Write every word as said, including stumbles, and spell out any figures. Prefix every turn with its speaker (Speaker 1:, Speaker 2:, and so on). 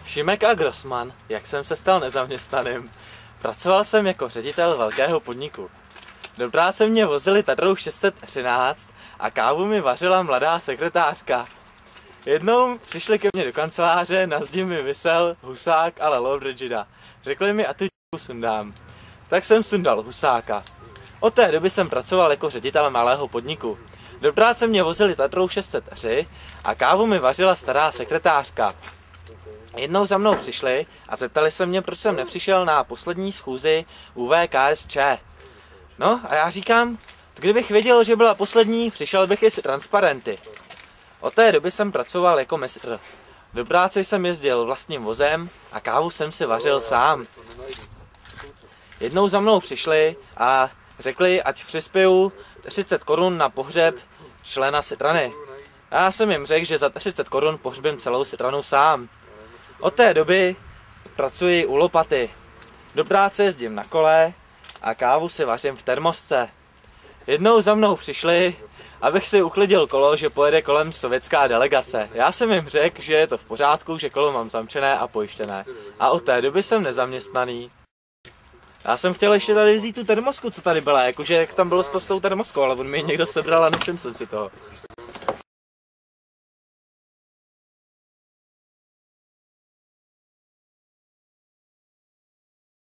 Speaker 1: Šimek a Grossman, jak jsem se stal nezaměstnaným. Pracoval jsem jako ředitel velkého podniku. Do práce mě vozili Tatrou šest set třináct a kávu mi vařila mladá sekretářka. Jednou přišli ke mně do kanceláře, na zdi mi visel husák a Lord Brigida. Řekli mi, a tu d***u sundám. Tak jsem sundal husáka. Od té doby jsem pracoval jako ředitel malého podniku. Do práce mě vozili Tatrou šest set tři a kávu mi vařila stará sekretářka. Jednou za mnou přišli a zeptali se mě, proč jsem nepřišel na poslední schůzi U V K S Č. No a já říkám, kdybych věděl, že byla poslední, přišel bych i s transparenty. Od té doby jsem pracoval jako mistr. Do práce jsem jezdil vlastním vozem a kávu jsem si vařil sám. Jednou za mnou přišli a řekli, ať přispěju třicet korun na pohřeb člena strany. A já jsem jim řekl, že za třicet korun pohřbím celou stranu sám. Od té doby pracuji u lopaty. Do práce jezdím na kole a kávu si vařím v termosce. Jednou za mnou přišli, abych si uklidil kolo, že pojede kolem sovětská delegace. Já jsem jim řekl, že je to v pořádku, že kolo mám zamčené a pojištěné. A od té doby jsem nezaměstnaný. Já jsem chtěl ještě tady vzít tu termosku, co tady byla, jakože jak tam bylo to s tou termoskou, ale on mi ji někdo sebral a nevšiml jsem si toho.